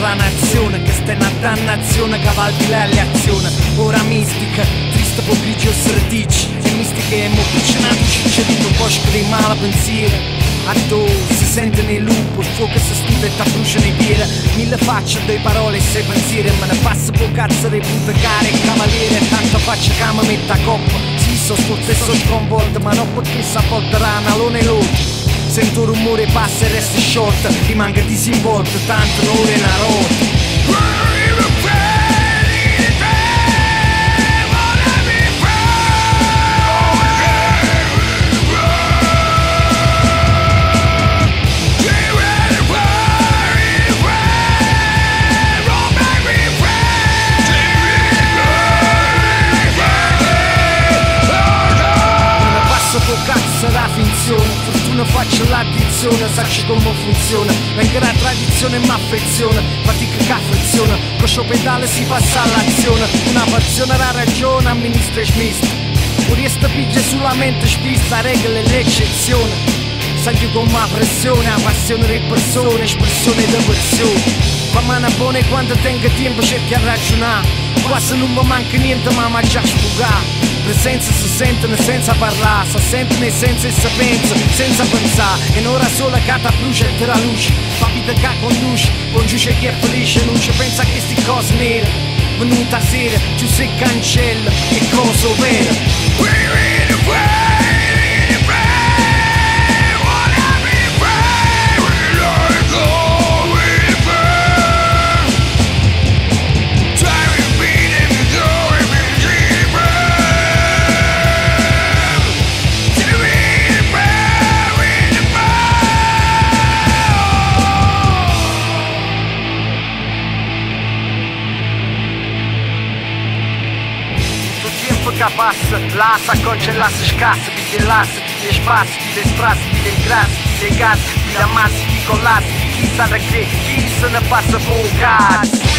la nazione, che sta una dannazione che valdi l'aleazione. Ora mistica, triste po' grigio srdici, e mistica è mo' piccionato ciccia di un bosco dei male pensieri. Addo si sente nei lupo, il fuoco si studia e t'abbrucia nei piedi. Mille facce, due parole e sei pensieri, me ne passa po' cazzo dei punte care e cavaliere. Tanta faccia che mi mette a coppa, sì so sto stesso sconvolto, ma non perché s'avvolterà un alone l'otto. Sento un rumore, passa e resta short, rimanga disinvolto, tanto un'ora e una rotta. La finzione, fortuna faccio l'addizione, sacci come funziona, venga la tradizione e m'affeziona, fatica che affeziona, coscio pedale si passa all'azione, una passione la ragione, amministra e smista, purista piglia sulla mente spista, regola e l'eccezione, senti come la pressione, la passione delle persone, espressione di persone, fa mano buona e quando tengo tempo cerchi a ragionare, quasi non mi manca niente ma mi ha già sfugato. Presenza si sentono senza parlare, si sentono senza e si pensa, senza pensare. E un'ora sola che ti brucia e te la luce, fa vita che conduce, conduce chi è felice, non ci pensa a queste cose nere. Venuta sera, giù si cancella, e cosa vera. Che passa, la saconcia e la si scassa, ti dell'asse, ti spassi, ti desprassi, ti dei grassi, ti dei gas, ti ammassi, ti collassi, chi sa da che, chi se ne passa con cazzo.